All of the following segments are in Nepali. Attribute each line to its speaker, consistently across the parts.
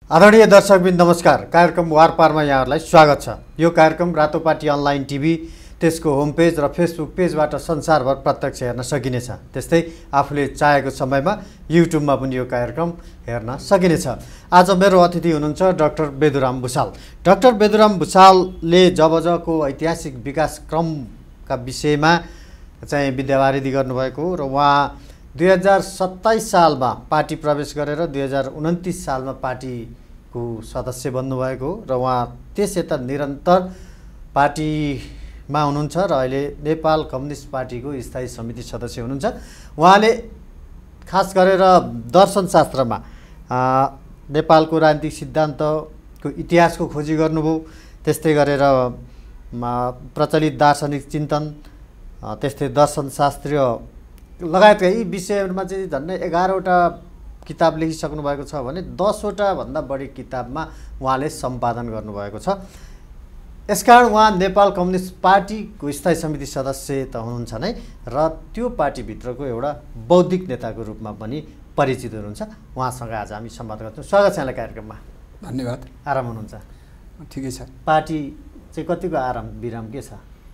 Speaker 1: आदरणीय दर्शकबिन नमस्कार। कार्यक्रम वारपारमा यहाँहरूलाई स्वागत छ। यो कार्यक्रम रातोपाटी अनलाइन टिभी, त्यसको होम पेज र फेसबुक पेजबाट संसारभर प्रत्यक्ष हेर्न सकिनेछ। त्यस्तै आफूले चाहेको समयमा युट्युबमा पनि यो कार्यक्रम हेर्न सकिनेछ। आज मेरो अतिथि हुनुहुन्छ डाक्टर बेदुराम भुसाल। डाक्टर बेदुराम भुसालले जबजको ऐतिहासिक विकासक्रमका विषयमा चाहिँ विद्यावारिधि गर्नुभएको र उहाँ 2027 सालमा पार्टी प्रवेश गरेर 2029 सालमा पार्टीको सदस्य बन्नुभएको र उहाँ त्यस यता निरन्तर पार्टीमा हुनुहुन्छ र अहिले नेपाल कम्युनिस्ट पार्टीको स्थायी समिति सदस्य हुनुहुन्छ। उहाँले खास गरेर दर्शनशास्त्रमा नेपालको राजनीतिक सिद्धान्तको इतिहासको खोजी गर्नुभयो। त्यस्तै गरेर प्रचलित दार्शनिक चिन्तन, त्यस्तै दर्शनशास्त्रीय लगायतका यी विषयहरूमा चाहिँ झन्डै 11वटा किताब लेखिसक्नु भएको छ भने 10वटा भन्दा बढी किताबमा उहाँले सम्पादन गर्नुभएको छ। यसकारण उहाँ नेपाल कम्युनिस्ट पार्टीको स्थायी समिति सदस्य त हुनुहुन्छ नै र त्यो पार्टीभित्रको एउटा बौद्धिक नेताको रूपमा पनि परिचित हुनुहुन्छ। उहाँसँग आज हामी संवाद गर्छौँ। स्वागत छ यहाँलाई कार्यक्रममा।
Speaker 2: धन्यवाद।
Speaker 1: आराम हुनुहुन्छ?
Speaker 2: ठिकै छ।
Speaker 1: पार्टी चाहिँ कतिको आराम विराम के छ?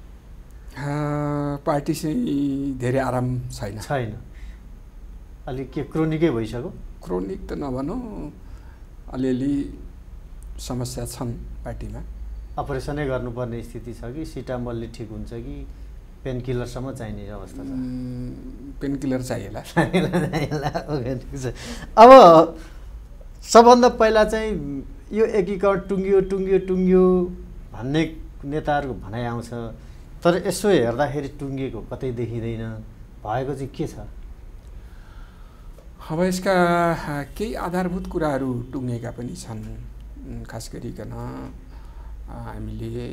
Speaker 2: पार्टी चाहिँ धेरै आराम छैन।
Speaker 1: अलिक के क्रोनिकै भइसक्यो?
Speaker 2: क्रोनिक त नभनौँ, अलिअलि समस्या छन् पार्टीमा।
Speaker 1: अपरेसनै गर्नुपर्ने स्थिति छ कि सिटामोलले ठिक हुन्छ कि पेनकिलरसम्म चाहिने अवस्था छ?
Speaker 2: पेनकिलर चाहिएला।
Speaker 1: अब सबभन्दा पहिला चाहिँ यो एकीकरण टुङ्गियो भन्ने नेताहरूको भनाइ आउँछ, तर यसो हेर्दाखेरि टुङ्गिएको कतै देखिँदैन। भएको चाहिँ के छ?
Speaker 2: अब यसका केही आधारभूत कुराहरू टुङ्गेका पनि छन्। खास गरिकन हामीले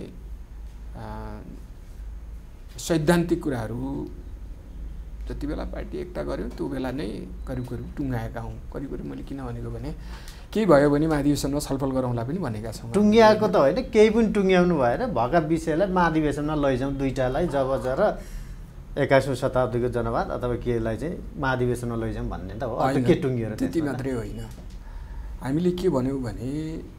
Speaker 2: सैद्धान्तिक कुराहरू जति बेला पार्टी एकता गऱ्यौँ त्यो बेला नै करिब टुङ्गाएका हौँ। करिब मैले किन भनेको भने केही भयो भने महाधिवेशनमा छलफल गरौँला पनि भनेका छौँ।
Speaker 1: टुङ्गिएको त होइन, केही पनि टुङ्ग्याउनु भएन। भएका विषयलाई महाधिवेशनमा लैजाउँ, दुईटालाई जर 21औं शताब्दीको जनवाद अथवा केलाई चाहिँ महाधिवेशनमा लैजाउँ भन्ने त हो। अब के टुङ्गियो र?
Speaker 2: त्यति मात्रै होइन। हामीले के भन्यौँ भने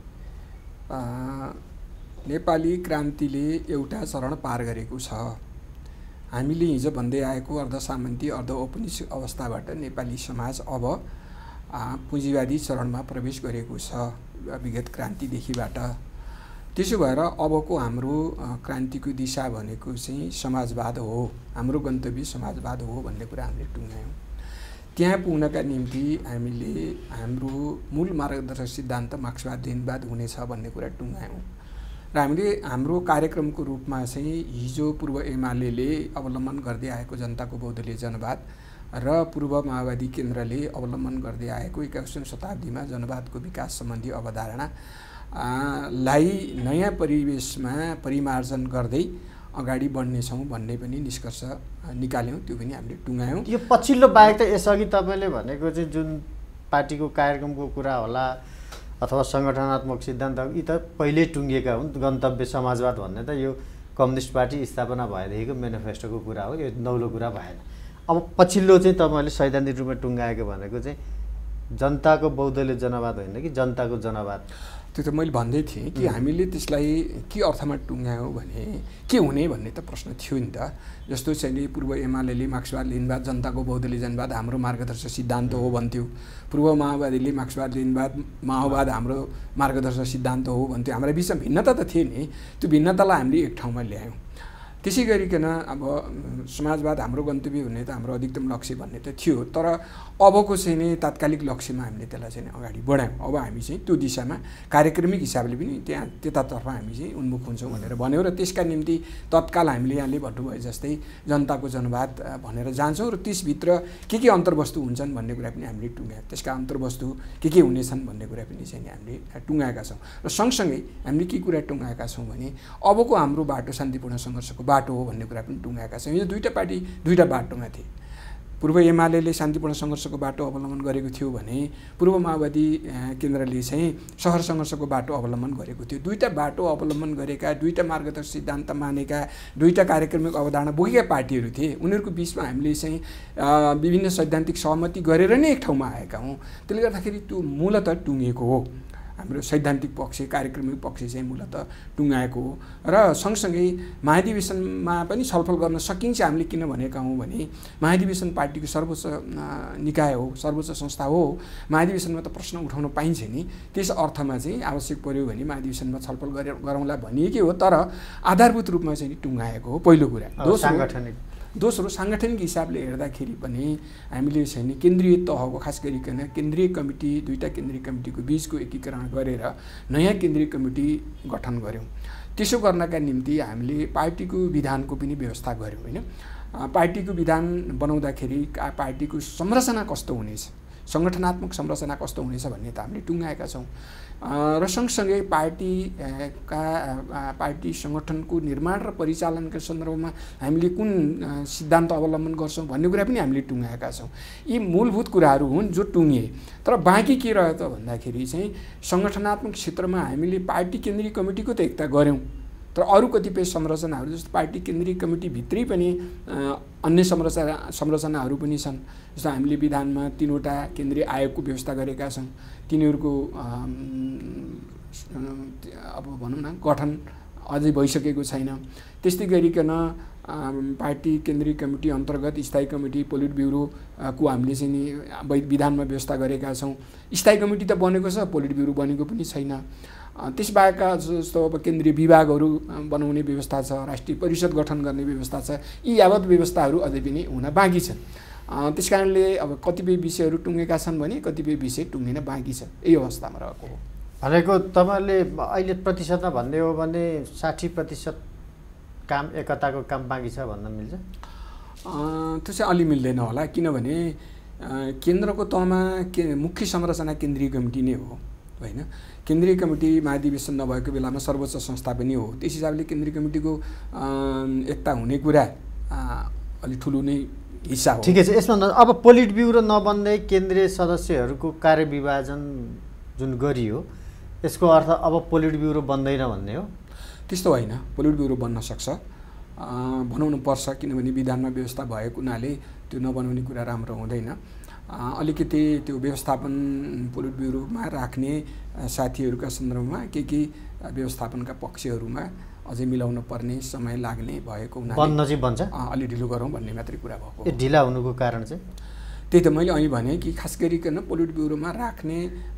Speaker 2: नेपाली क्रान्तिले एउटा चरण पार गरेको छ। हामीले हिजो भन्दै आएको अर्धसामन्ती अर्ध औपनिवेशिक अवस्थाबाट नेपाली समाज अब पुँजीवादी चरणमा प्रवेश गरेको छ विगत क्रान्तिदेखिबाट। त्यसो भएर अबको हाम्रो क्रान्तिको दिशा भनेको चाहिँ समाजवाद हो, हाम्रो गन्तव्य समाजवाद हो भन्ने कुरा हामीले टुङ्ग्यायौँ। त्यहाँ पुग्नका निम्ति हामीले हाम्रो मूल मार्गदर्शक सिद्धान्त मार्क्सवाद-लेनिनवाद हुनेछ भन्ने कुरा टुङ्ग्यायौँ र हामीले हाम्रो कार्यक्रमको रूपमा चाहिँ हिजो पूर्व एमाले अवलम्बन गर्दै आएको जनताको बहुदलीय जनवाद र पूर्व माओवादी केन्द्रले अवलम्बन गर्दै आएको 21औं शताब्दीमा जनवादको विकास सम्बन्धी अवधारणा लाई नयाँ परिवेशमा परिमार्जन गर्दै अगाडि बढ्नेछौँ भन्ने पनि निष्कर्ष निकाल्यौँ। त्यो पनि हामीले टुङ्गायौँ।
Speaker 1: यो पछिल्लो बाहेक त यसअघि तपाईँले भनेको चाहिँ जुन पार्टीको कार्यक्रमको कुरा होला अथवा सङ्गठनात्मक सिद्धान्त, यी त पहिल्यै टुङ्गिएका हुन्। गन्तव्य समाजवाद भन्ने त यो कम्युनिस्ट पार्टी स्थापना भएदेखिको मेनिफेस्टोको कुरा हो, यो नौलो कुरा भएन। अब पछिल्लो चाहिँ तपाईँले सैद्धान्तिक रूपमा टुङ्गाएको भनेको चाहिँ जनताको बहुदलीय जनवाद होइन कि जनताको जनवाद?
Speaker 2: त्यो त मैले भन्दै थिएँ कि हामीले त्यसलाई के अर्थमा टुङ्ग्यायौँ भने के हुने भन्ने त प्रश्न थियो नि त। जस्तो चाहिँ पूर्व एमाले मार्क्सवाद-लेनिनवाद जनताको बहुदलीय जनवाद हाम्रो मार्गदर्शक सिद्धान्त हो भन्थ्यो। पूर्व माओवादीले मार्क्सवाद-लेनिनवाद माओवाद हाम्रो मार्गदर्शक सिद्धान्त हो भन्थ्यो। हाम्रा बिचमा भिन्नता त थिए नि, त्यो भिन्नतालाई हामीले एक ठाउँमा ल्यायौँ। त्यसै गरिकन अब समाजवाद हाम्रो गन्तव्य हुने त हाम्रो अधिकतम लक्ष्य भन्ने त थियो, तर अबको चाहिँ नि तात्कालिक लक्ष्यमा हामीले त्यसलाई चाहिँ अगाडि बढायौँ। अब हामी चाहिँ त्यो दिशामा कार्यक्रमिक हिसाबले पनि त्यतातर्फ हामी चाहिँ उन्मुख हुन्छौँ भनेर भन्यौँ र त्यसका निम्ति तत्काल हामीले यहाँले भन्नुभयो जस्तै जनताको जनवाद भनेर जान्छौँ र त्यसभित्र के अन्तर्वस्तु हुन्छन् भन्ने कुरा पनि हामीले टुङ्ग्यायौँ। त्यसका अन्तर्वस्तु के हुनेछन् भन्ने कुरा पनि चाहिँ हामीले टुङ्गाएका छौँ र सँगसँगै हामीले के कुरा टुङ्गाएका छौँ भने अबको हाम्रो बाटो शान्तिपूर्ण सङ्घर्षको बाटो हो भन्ने कुरा पनि टुङ्गाएका छौँ। यो दुईटा पार्टी दुईटा बाटोमा थिए। पूर्व एमाले शान्तिपूर्ण सङ्घर्षको बाटो अवलम्बन गरेको थियो भने पूर्व माओवादी केन्द्रले चाहिँ सहर सङ्घर्षको बाटो अवलम्बन गरेको थियो। दुईटा बाटो अवलम्बन गरेका, दुईटा मार्गदर्शक सिद्धान्त मानेका, दुईटा कार्यक्रमिक अवधारणा बोकेका पार्टीहरू थिए। उनीहरूको बिचमा हामीले चाहिँ विभिन्न सैद्धान्तिक सहमति गरेर नै एक ठाउँमा आएका हौँ। त्यसले गर्दाखेरि त्यो मूलतः टुङ्गिएको हो। हाम्रो सैद्धान्तिक पक्ष कार्यक्रमिक पक्ष चाहिँ मूलतः टुङ्गाएको हो र सँगसँगै महाधिवेशनमा पनि छलफल गर्न सकिन्छ हामीले किन भनेका हौँ भने महाधिवेशन पार्टीको सर्वोच्च निकाय हो, सर्वोच्च संस्था हो। महाधिवेशनमा त प्रश्न उठाउन पाइन्छ नि, त्यस अर्थमा चाहिँ आवश्यक पर्यो भने महाधिवेशनमा छलफल गरौँला भनिएकै हो, तर आधारभूत रूपमा चाहिँ टुङ्गाएको हो पहिलो कुरा। दोस्रो साङ्गठनिक हिसाबले हेर्दाखेरि पनि हामीले चाहिँ केन्द्रीय तहको खास गरिकन केन्द्रीय कमिटी, दुईवटा केन्द्रीय कमिटीको बिचको एकीकरण गरेर नयाँ केन्द्रीय कमिटी गठन गऱ्यौँ। त्यसो गर्नका निम्ति हामीले पार्टीको विधानको पनि व्यवस्था गऱ्यौँ होइन। पार्टीको विधान बनाउँदाखेरि पार्टीको संरचना कस्तो हुनेछ, सङ्गठनात्मक संरचना कस्तो हुनेछ भन्ने त हामीले टुङ्गाएका छौँ र सँगसँगै पार्टी सङ्गठनको निर्माण र परिचालनका सन्दर्भमा हामीले कुन सिद्धान्त अवलम्बन गर्छौँ भन्ने कुरा पनि हामीले टुङ्गाएका छौँ। यी मूलभूत कुराहरू हुन् जो टुङ्गिए। तर बाँकी के रह्यो त भन्दाखेरि चाहिँ सङ्गठनात्मक क्षेत्रमा हामीले पार्टी केन्द्रीय कमिटीको त एकता गऱ्यौँ, तर अरू कतिपय संरचनाहरू जस्तो पार्टी केन्द्रीय कमिटीभित्रै पनि अन्य संरचनाहरू पनि छन्। जस्तो हामीले विधानमा 3वटा केन्द्रीय आयोगको व्यवस्था गरेका छौँ, तिनीहरूको अब भनौँ न गठन अझै भइसकेको छैन। त्यस्तै गरिकन पार्टी केन्द्रीय कमिटी अन्तर्गत स्थायी कमिटी पोलिट ब्युरोको हामीले चाहिँ नि विधानमा व्यवस्था गरेका छौँ। स्थायी कमिटी त बनेको छ, पोलिट ब्युरो बनेको पनि छैन। त्यसबाहेक जस्तो अब केन्द्रीय विभागहरू बनाउने व्यवस्था छ, राष्ट्रिय परिषद गठन गर्ने व्यवस्था छ। यी यावत व्यवस्थाहरू अझै पनि हुन बाँकी छन्। त्यसकारणले अब कतिपय विषयहरू टुङ्गेका छन् भने कतिपय विषय टुङ्गिन बाँकी छ, यही अवस्थामा रहेको हो।
Speaker 1: भनेको तपाईँले अहिले प्रतिशतमा भन्ने हो भने 60% काम एकताको काम बाँकी छ भन्न मिल्छ?
Speaker 2: त्यो चाहिँ अलि मिल्दैन होला, किनभने केन्द्रको तहमा मुख्य संरचना केन्द्रीय कमिटी नै हो होइन। केन्द्रीय कमिटी महाधिवेशन नभएको बेलामा सर्वोच्च संस्था पनि हो। त्यस हिसाबले केन्द्रीय कमिटीको एकता हुने कुरा अलि ठुलो नै हिस्सा हो।
Speaker 1: ठिकै छ। यसमा अब पोलिट ब्युरो नबन्दै केन्द्रीय सदस्यहरूको कार्यविभाजन जुन गरियो, यसको अर्थ अब पोलिट ब्युरो बन्दैन भन्ने हो?
Speaker 2: त्यस्तो होइन, पोलिट ब्युरो बन्न सक्छ, बनाउनु पर्छ, किनभने विधानमा व्यवस्था भएको हुनाले त्यो नबनाउने कुरा राम्रो हुँदैन। अलिकति त्यो व्यवस्थापन पोलिट ब्युरोमा राख्ने साथीहरूका सन्दर्भमा के व्यवस्थापनका पक्षहरूमा अझै मिलाउन पर्ने समय लाग्ने भएको हुनाले
Speaker 1: बन्न चाहिँ बन्छ,
Speaker 2: अलि ढिलो गरौँ भन्ने मात्रै कुरा भएको।
Speaker 1: ए ढिला हुनुको कारण चाहिँ
Speaker 2: त्यही त मैले अहिले भने कि खास गरिकन पोलिट ब्युरोमा राख्ने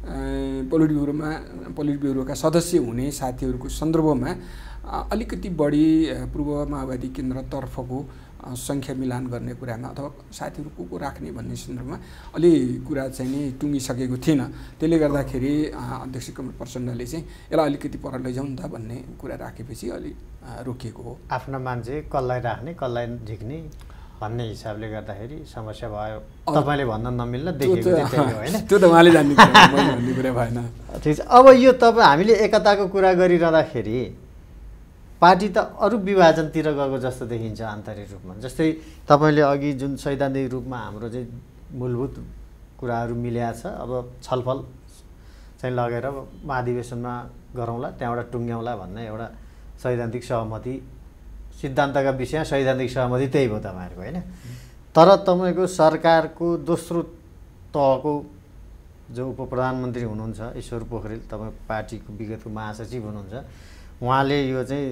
Speaker 2: पोलिट ब्युरोका सदस्य हुने साथीहरूको सन्दर्भमा अलिकति बढी पूर्व माओवादी केन्द्रतर्फको सङ्ख्या मिलान गर्ने कुरामा अथवा साथीहरू को राख्ने भन्ने सन्दर्भमा अलि कुरा चाहिँ नि टुङ्गिसकेको थिएन। त्यसले गर्दाखेरि अध्यक्ष कमल प्रचण्डले चाहिँ यसलाई अलिकति पर लैजाउँ न त भन्ने कुरा राखेपछि अलि रोकिएको हो।
Speaker 1: आफ्नो मान्छे कसलाई राख्ने कसलाई झिक्ने भन्ने हिसाबले गर्दाखेरि समस्या भयो, तपाईँले भन्न नमिल्न देखेको चाहिँ होइन।
Speaker 2: त्यो त उहाँले जान्ने कुरा, मैले भन्ने कुरा भएन।
Speaker 1: ठिक छ। अब यो तपाईँ हामीले एकताको कुरा गरिरहँदाखेरि पार्टी त अरू विभाजनतिर गएको जस्तो देखिन्छ आन्तरिक रूपमा। जस्तै तपाईँले अघि जुन सैद्धान्तिक रूपमा हाम्रो चाहिँ मूलभूत कुराहरू मिलेको छ, अब छलफल चाहिँ लगेर महाधिवेशनमा गरौँला, त्यहाँबाट टुङ्ग्याउँला भन्ने एउटा सैद्धान्तिक सहमति, सिद्धान्तका विषय सैद्धान्तिक सहमति त्यही भयो तपाईँहरूको होइन। तर तपाईँको सरकारको दोस्रो तहको जो उप प्रधानमन्त्री हुनुहुन्छ ईश्वर पोखरेल, तपाईँ पार्टीको विगतको महासचिव हुनुहुन्छ, उहाँले यो चाहिँ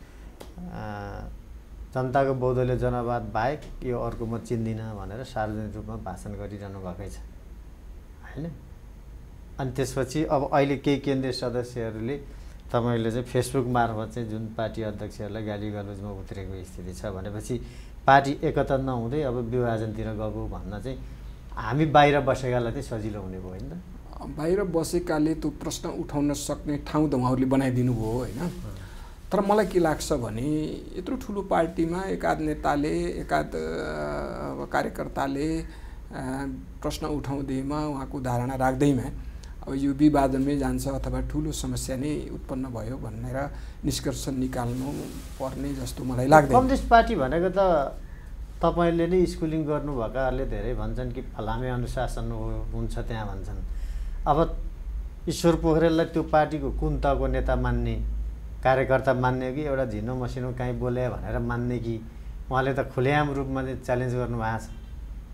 Speaker 1: जनताको बहुदलीय जनवाद बाहेक यो अर्को म चिन्दिनँ भनेर सार्वजनिक रूपमा भाषण गरिरहनु भएकै छ होइन। अनि त्यसपछि अब अहिले केही केन्द्रीय सदस्यहरूले तपाईँले चाहिँ फेसबुक मार्फत चाहिँ जुन पार्टी अध्यक्षहरूलाई गाली गलोजमा उत्रेको स्थिति छ भनेपछि पार्टी एकता नहुँदै अब विभाजनतिर गएको भन्न चाहिँ हामी बाहिर बसेकालाई चाहिँ सजिलो हुने भयो होइन त?
Speaker 2: बाहिर बसेकाले त्यो प्रश्न उठाउन सक्ने ठाउँ त उहाँहरूले बनाइदिनु भयो होइन। तर मलाई के लाग्छ भने यत्रो ठुलो पार्टीमा एकाध नेताले एकाध कार्यकर्ताले प्रश्न उठाउँदैमा उहाँको धारणा राख्दैमा अब यो विवादनमै जान्छ अथवा ठुलो समस्या नै उत्पन्न भयो भनेर निष्कर्ष निकाल्नु पर्ने जस्तो मलाई लाग्दैन।
Speaker 1: कम्युनिस्ट पार्टी भनेको त तपाईँले नै स्कुलिङ गर्नुभएकाहरूले धेरै भन्छन् कि फलामे अनुशासन हुन्छ त्यहाँ भन्छन्। अब ईश्वर पोखरेललाई त्यो पार्टीको कुन तहको नेता मान्ने, कार्यकर्ता मान्ने कि एउटा झिनो मसिनो काहीँ बोले भनेर मान्ने कि उहाँले त खुलेआम रूपमा चाहिँ च्यालेन्ज गर्नुभएको छ।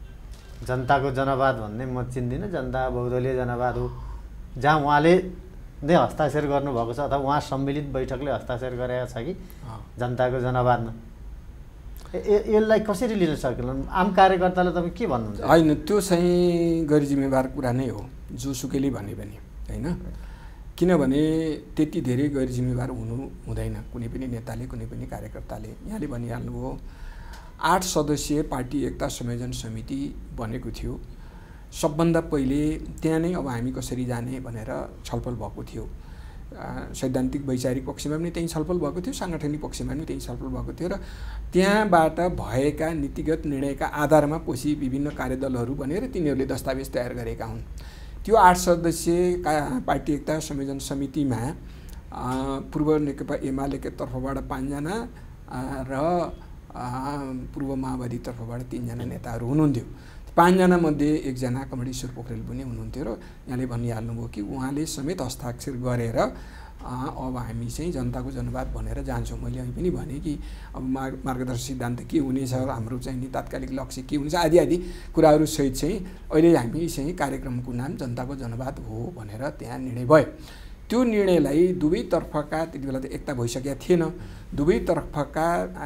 Speaker 1: जनताको जनवाद भन्ने म चिन्दिनँ, जनता बहुदलीय जनवाद हो, जहाँ उहाँले नै हस्ताक्षर गर्नुभएको छ अथवा उहाँ सम्मिलित बैठकले हस्ताक्षर गरेको छ कि जनताको जनआवाजमा यसलाई कसरी लिन सक्दैन? आम कार्यकर्ताले तपाईँ के भन्नुहुन्छ?
Speaker 2: होइन, त्यो चाहिँ गैर जिम्मेवार कुरा नै हो जोसुकैले भने पनि, होइन? किनभने त्यति धेरै गैर जिम्मेवार हुनु हुँदैन कुनै पनि नेताले, कुनै पनि कार्यकर्ताले। यहाँले भनिहाल्नुभयो 8 सदस्यीय पार्टी एकता संयोजन समिति बनेको थियो। सबभन्दा पहिले त्यहाँ नै अब हामी कसरी जाने भनेर छलफल भएको थियो। सैद्धान्तिक वैचारिक पक्षमा पनि त्यही छलफल भएको थियो, साङ्गठनिक पक्षमा पनि त्यही छलफल भएको थियो र त्यहाँबाट भएका नीतिगत निर्णयका आधारमा पछि विभिन्न कार्यदलहरू बनेर तिनीहरूले दस्तावेज तयार गरेका हुन्। त्यो 8 सदस्यीय पार्टी एकता संयोजन समितिमा पूर्व नेकपा एमालेको तर्फबाट 5 जना र पूर्व माओवादी तर्फबाट 3 जना नेताहरू हुनुहुन्थ्यो। 5 जना मध्ये 1 जना कमरेश्वर पोखरेल पनि हुनुहुन्थ्यो र यहाँले भनिहाल्नुभयो कि उहाँले समेत हस्ताक्षर गरेर अब हामी चाहिँ जनताको जनवाद भनेर जान्छौँ। मैले अहिले पनि भने कि अब मार्गदर्शक सिद्धान्त के हुनेछ, हाम्रो चाहिँ नि तात्कालिक लक्ष्य के हुनेछ आदि आदि कुराहरू सहित चाहिँ अहिले हामी चाहिँ कार्यक्रमको नाम जनताको जनवाद हो भनेर त्यहाँ निर्णय भयो। त्यो निर्णयलाई दुवैतर्फका त्यति बेला त एकता भइसकेका थिएन, दुवैतर्फका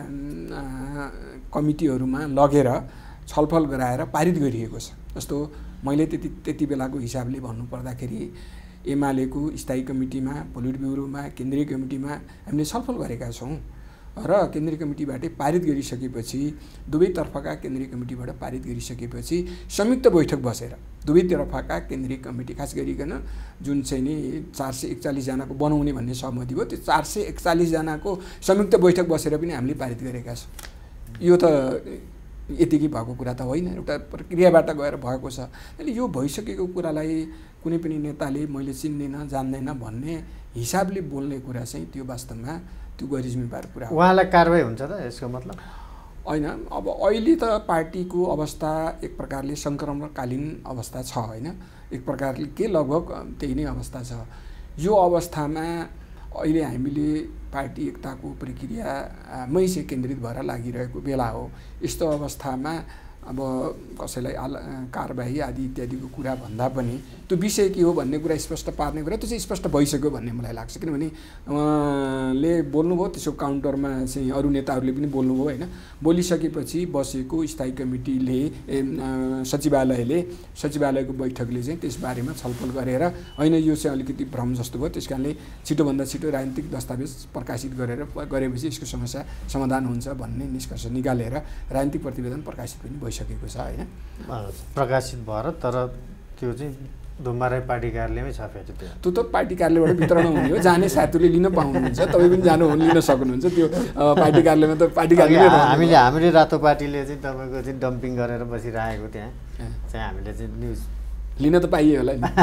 Speaker 2: कमिटीहरूमा लगेर छलफल गराएर पारित गरिएको छ। जस्तो मैले त्यति बेलाको हिसाबले भन्नुपर्दाखेरि एमालेको स्थायी कमिटीमा, पोलिट ब्युरोमा, केन्द्रीय कमिटीमा हामीले छलफल गरेका छौँ र केन्द्रीय कमिटीबाटै पारित गरिसकेपछि दुवैतर्फका केन्द्रीय कमिटीबाट पारित गरिसकेपछि संयुक्त बैठक बसेर दुवैतर्फका केन्द्रीय कमिटी खास गरिकन जुन चाहिँ नि 441 जनाको बनाउने भन्ने सहमति भयो, त्यो 441 जनाको संयुक्त बैठक बसेर पनि हामीले पारित गरेका छौँ। यो त यतिकै भएको कुरा त होइन, एउटा प्रक्रियाबाट गएर भएको छ। अहिले यो भइसकेको कुरालाई कुनै पनि नेताले मैले चिन्दैन जान्दैन भन्ने हिसाबले बोल्ने कुरा चाहिँ त्यो वास्तवमा त्यो गैर जिम्मेवार कुरा हो।
Speaker 1: उहाँलाई कारबाही हुन्छ त यसको मतलब?
Speaker 2: होइन, अब अहिले त पार्टीको अवस्था एक प्रकारले सङ्क्रमणकालीन अवस्था छ, होइन? एक प्रकारले के लगभग त्यही नै अवस्था छ। यो अवस्थामा अहिले हामीले पार्टी एकताको प्रक्रियामै चाहिँ केन्द्रित भएर लागिरहेको बेला हो। यस्तो अवस्थामा अब कसैलाई कारबाही आदि इत्यादिको कुरा भन्दा पनि त्यो विषय के हो भन्ने कुरा स्पष्ट पार्ने कुरा त्यो चाहिँ स्पष्ट भइसक्यो भन्ने मलाई लाग्छ। किनभने उहाँले बोल्नुभयो, त्यसको काउन्टरमा चाहिँ अरू नेताहरूले पनि बोल्नुभयो, होइन? बोलिसकेपछि बसेको स्थायी कमिटीले सचिवालयको बैठकले चाहिँ त्यसबारेमा छलफल गरेर होइन यो चाहिँ अलिकति भ्रम जस्तो भयो, त्यस कारणले छिटोभन्दा छिटो राजनीतिक दस्तावेज प्रकाशित गरेपछि यसको समस्या समाधान हुन्छ भन्ने निष्कर्ष निकालेर राजनीतिक प्रतिवेदन प्रकाशित पनि भइसकेको छ, होइन?
Speaker 1: प्रकाशित भएर तर त्यो चाहिँ धुम्बाराई पार्टी कार्यालयमै छ फेरि
Speaker 2: त्यो त पार्टी कार्यालयबाट वितरण हुने हो, जाने साथीहरूले लिन पाउनुहुन्छ, तपाईँ पनि जानु लिन सक्नुहुन्छ। त्यो पार्टी कार्यालयमा त पार्टी कार्यालय
Speaker 1: हामीले रातो पार्टीले चाहिँ तपाईँको चाहिँ डम्पिङ गरेर बसिरहेको त्यहाँ चाहिँ हामीले चाहिँ न्युज
Speaker 2: लिन त पाइयो होला नि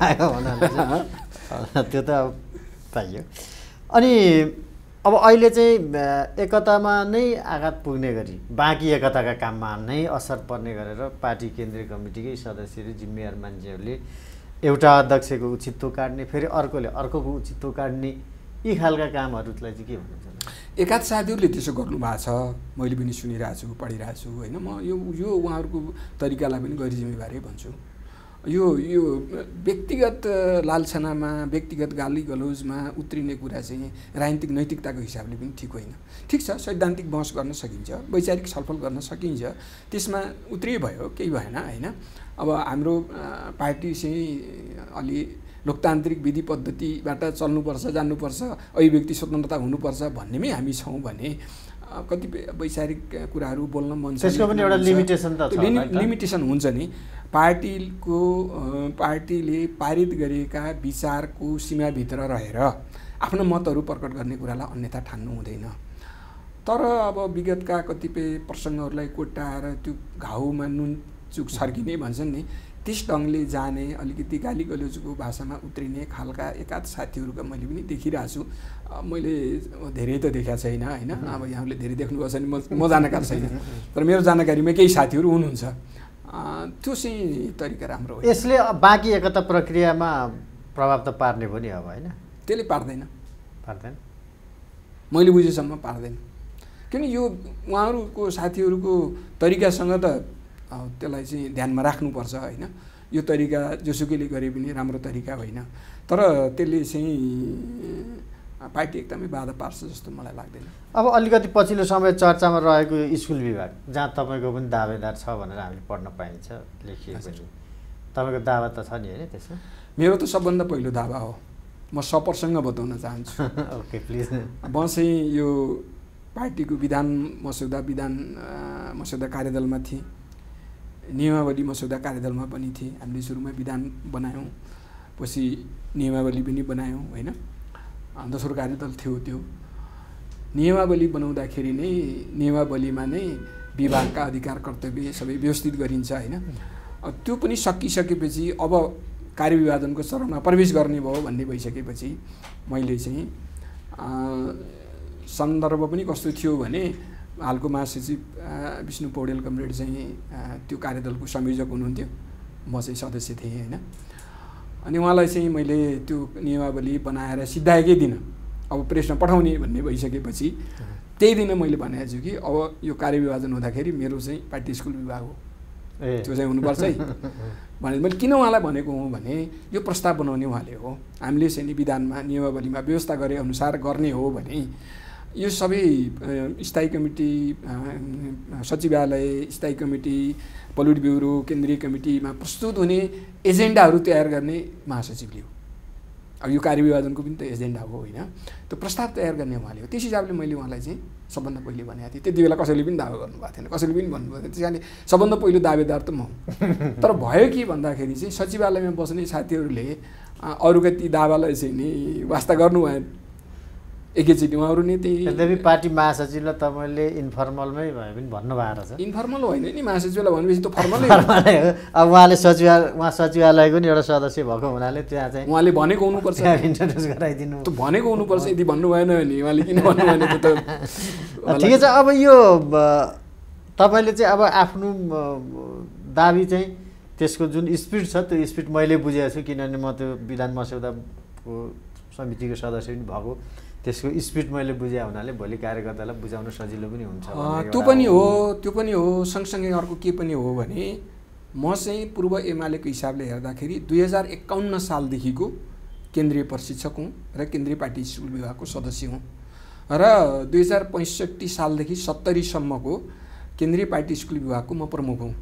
Speaker 1: त्यो त अब पाइयो। अनि अब अहिले चाहिँ एकतामा नै आघात पुग्ने गरी बाँकी एकताका काममा नै असर पर्ने गरेर पार्टी केन्द्रीय कमिटीकै सदस्यहरू जिम्मेवार मान्छेहरूले एउटा अध्यक्षको उचित्व काट्ने, फेरि अर्कोले अर्कोको उचित्व काट्ने, यी खालका कामहरूलाई चाहिँ के भन्नुहुन्छ?
Speaker 2: एकाध साथीहरूले त्यसो गर्नुभएको छ, मैले पनि सुनिरहेको छु, पढिरहेको छु, होइन? म यो उहाँहरूको तरिकालाई पनि गैर जिम्मेवारै भन्छु। यो व्यक्तिगत लालछनामा, व्यक्तिगत गाली गलौजमा उत्रिने कुरा चाहिँ राजनीतिक नैतिकताको हिसाबले पनि ठिक होइन। ठिक छ, सैद्धान्तिक बहस गर्न सकिन्छ, वैचारिक छलफल गर्न सकिन्छ, त्यसमा उत्रिए भयो, केही भएन, होइन? अब हाम्रो पार्टी चाहिँ अलि लोकतान्त्रिक विधि पद्धतिबाट चल्नुपर्छ, जान्नुपर्छ, अभिव्यक्ति स्वतन्त्रता हुनुपर्छ भन्नेमै हामी छौँ भने कतिपय वैचारिक कुराहरू बोल्न मन छ,
Speaker 1: त्यसको पनि एउटा लिमिटेसन त छ,
Speaker 2: लिमिटेसन हुन्छ नि। पार्टीले पारित गरेका विचारको सीमाभित्र रहेर आफ्नो मतहरू प्रकट गर्ने कुरालाई अन्यथा ठान्नु हुँदैन। तर अब विगतका कतिपय प्रसङ्गहरूलाई कोट्याएर त्यो घाउमा नुन चुक छर्किने भन्छन् नि, त्यस ढङ्गले जाने, अलिकति गाली गलौजको भाषामा उत्रिने खालका एकाध साथीहरूका मैले पनि देखिरहेको छु। मैले धेरै त देखाएको छैन, होइन? अब यहाँले धेरै देख्नुभएको छ भने म जानकार छैन, तर मेरो जानकारीमा केही साथीहरू हुनुहुन्छ। त्यो चाहिँ तरिका राम्रो हो।
Speaker 1: यसले बाँकी एकता प्रक्रियामा प्रभाव त पार्ने पनि अब, होइन?
Speaker 2: त्यसले पार्दैन,
Speaker 1: मैले
Speaker 2: बुझेसम्म पार्दैन। किन यो उहाँहरूको साथीहरूको तरिकासँग त त्यसलाई चाहिँ ध्यानमा राख्नुपर्छ, होइन? यो तरिका जोसुकैले गरे पनि राम्रो तरिका होइन। तर त्यसले चाहिँ पार्टी एकदमै बाधा पार्छ जस्तो मलाई लाग्दैन।
Speaker 1: अब अलिकति पछिल्लो समय चर्चामा रहेको स्कुल विभाग जहाँ तपाईँको पनि दावेदार छ भनेर हामीले पढ्न पाइन्छ लेखिएको पनि, तपाईँको दावा त छ नि होइन त्यसमा?
Speaker 2: मेरो त सबभन्दा पहिलो दावा हो, म सप्रसङ्ग बताउन चाहन्छु।
Speaker 1: Okay please.
Speaker 2: म चाहिँ यो पार्टीको विधान मस्यौदा कार्यदलमा थिएँ, नियमावली मस्यौदा कार्यदलमा पनि थिएँ। हामीले सुरुमा विधान बनायौँ, पछि नियमावली पनि बनायौँ होइन, दोस्रो कार्यदल थियो त्यो। नियमावली बनाउँदाखेरि नै नियमावलीमा नै विभागका अधिकार कर्तव्य सबै व्यवस्थित गरिन्छ होइन। त्यो पनि सकिसकेपछि अब कार्यविभाजनको चरणमा प्रवेश गर्ने भयो भन्ने भइसकेपछि मैले चाहिँ सन्दर्भ पनि कस्तो थियो भने हालको महासचिव विष्णु पौडेल कमरेड चाहिँ त्यो कार्यदलको संयोजक हुनुहुन्थ्यो, म चाहिँ सदस्य थिएँ होइन। अनि उहाँलाई चाहिँ मैले त्यो नियमावली बनाएर सिद्धाएकै दिन अब प्रेसमा पठाउने भन्ने भइसकेपछि त्यही दिन मैले भनेको छु कि अब यो कार्यविभाजन हुँदाखेरि मेरो चाहिँ पार्टी स्कुल विभाग हो, त्यो चाहिँ हुनुपर्छ है भने। मैले किन उहाँलाई भनेको हुँ भने यो प्रस्ताव बनाउने उहाँले हो, हामीले चाहिँ विधानमा नियमावलीमा व्यवस्था गरे अनुसार गर्ने हो भने यो सबै स्थायी कमिटी, सचिवालय, स्थायी कमिटी, पोलिट ब्युरो, केन्द्रीय कमिटीमा प्रस्तुत हुने एजेन्डाहरू तयार गर्ने महासचिवले हो। अब यो कार्यविभाजनको पनि त एजेन्डा हो होइन, त्यो प्रस्ताव तयार गर्ने उहाँले हो। त्यस हिसाबले मैले उहाँलाई चाहिँ सबभन्दा पहिले भनेको थिएँ। त्यति बेला कसैले पनि दावा गर्नुभएको थिएन, कसैले पनि भन्नुभएको थिएन, त्यस कारणले सबभन्दा पहिलो दावेदार त म हुँ। तर भयो के भन्दाखेरि चाहिँ सचिवालयमा बस्ने साथीहरूले अरूका ती दावालाई चाहिँ नि वास्ता गर्नु भएन। एकैचोटि उहाँहरू नै त्यही
Speaker 1: यद्यपि पार्टी महासचिवलाई तपाईँले इन्फर्मलमै भए पनि भन्नुभएको रहेछ।
Speaker 2: इन्फर्मल होइन नि, महासचिवलाई भनेपछि त फर्मलै
Speaker 1: हो। अब उहाँले सचिवालयको नि एउटा सदस्य भएको हुनाले त्यहाँ चाहिँ
Speaker 2: उहाँले भनेको हुनुपर्छ,
Speaker 1: इन्ट्रोड्युस गराइदिनु
Speaker 2: त भनेको हुनुपर्छ। यदि भन्नु भएन भने उहाँले किन भन्नु भएन त?
Speaker 1: ठिकै छ। अब यो तपाईँले चाहिँ अब आफ्नो दाबी चाहिँ त्यसको जुन स्पिड छ त्यो स्पिड मैले बुझेको छु, किनभने म त्यो विधान मस्यौदाको समितिको सदस्य पनि भएको, त्यसको स्पिड मैले बुझे हुनाले भोलि कार्यकर्तालाई बुझाउन सजिलो पनि हुन्छ।
Speaker 2: त्यो पनि हो। सँगसँगै अर्को के पनि हो भने म चाहिँ पूर्व एमालेको हिसाबले हेर्दाखेरि 2051 सालदेखिको केन्द्रीय प्रशिक्षक हुँ र केन्द्रीय पार्टी स्कुल विभागको सदस्य हुँ र 2065 सालदेखि 70 सम्मको केन्द्रीय पार्टी स्कुल विभागको म प्रमुख हुँ।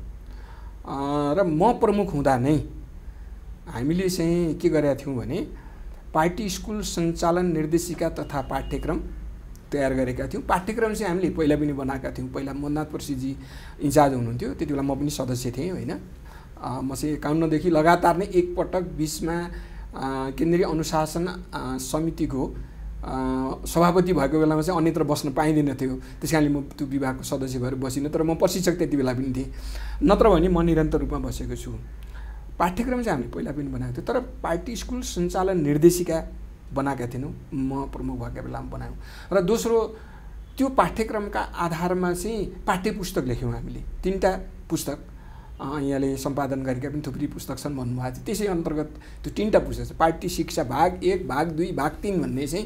Speaker 2: र म प्रमुख हुँदा नै हामीले चाहिँ के गरेका थियौँ भने पार्टी स्कुल सञ्चालन निर्देशिका तथा पाठ्यक्रम तयार गरेका थियौँ। पाठ्यक्रम चाहिँ हामीले पहिला पनि बनाएका थियौँ। पहिला मननाथ प्रसिद्धजी इन्चार्ज हुनुहुन्थ्यो, त्यति बेला म पनि सदस्य थिएँ होइन। म चाहिँ 51 देखि लगातार नै एकपटक बिचमा केन्द्रीय अनुशासन समितिको सभापति भएको बेलामा चाहिँ अन्यत्र बस्न पाइँदैन थियो, त्यस कारणले म त्यो विभागको सदस्य भएर बसिनँ। तर म प्रशिक्षक त्यति बेला पनि थिएँ, नत्र भने म निरन्तर रूपमा बसेको छु। पाठ्यक्रम चाहिँ हामीले पहिला पनि बनाएको थियो, तर पार्टी स्कुल सञ्चालन निर्देशिका बनाएका थिएनौँ, म प्रमुख भएको बेलामा बनायौँ। र दोस्रो त्यो पाठ्यक्रमका आधारमा चाहिँ पाठ्य पुस्तक लेख्यौँ हामीले। 3टा पुस्तक यहाँले सम्पादन गरेका पनि थुप्रै पुस्तक छन् भन्नुभएको थियो। त्यसै अन्तर्गत त्यो 3टा पुस्तक छ, पार्टी शिक्षा भाग 1, भाग 2, भाग 3 भन्ने चाहिँ